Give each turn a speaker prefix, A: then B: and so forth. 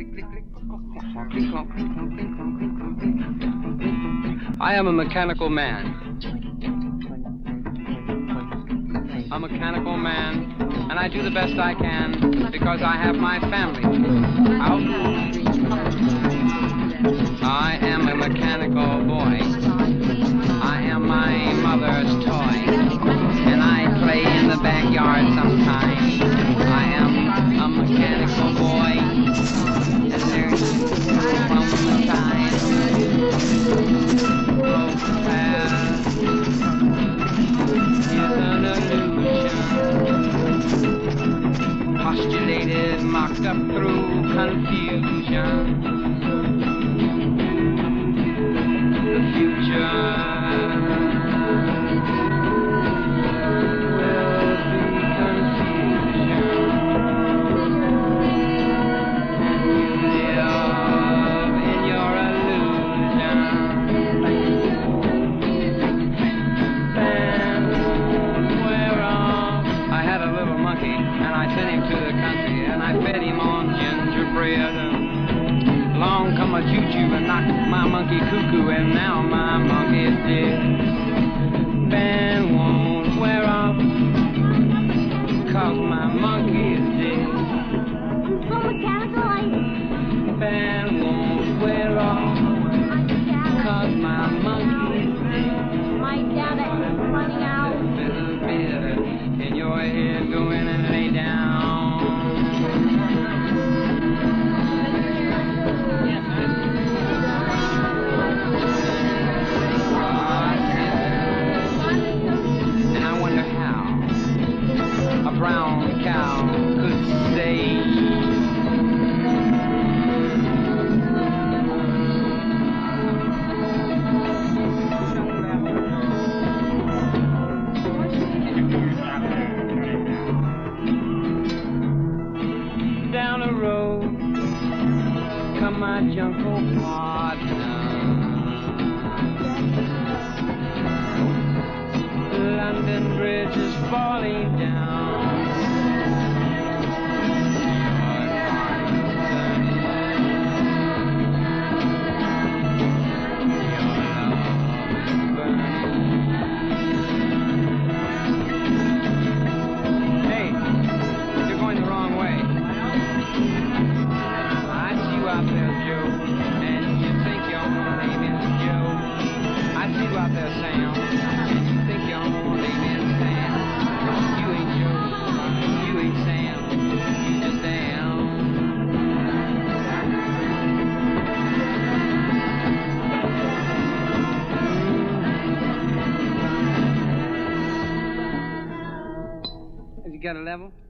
A: I am a mechanical man. A mechanical man, and I do the best I can because I have my family out. I am a mechanical boy. I am my mother's toy, and I play in the backyard sometimes. I am a mechanical boy, and there's from the time is an illusion, postulated, mocked up through confusion. The future will be confusion, and you live in your illusion. And whereof I had a little monkey, and I sent him to the country, and I fed him on gingerbread. Along come a choo-choo and knocked my monkey cuckoo, and now my monkey is dead. Band won't wear off, 'cause my monkey is dead.
B: So mechanical,
A: Band won't wear off, 'cause my monkey is dead.
B: my dad is running out.
A: Little bit in your head, go in and lay down. Brown cow could say down the road come my jungle partner. London Bridge is falling down. Got a level?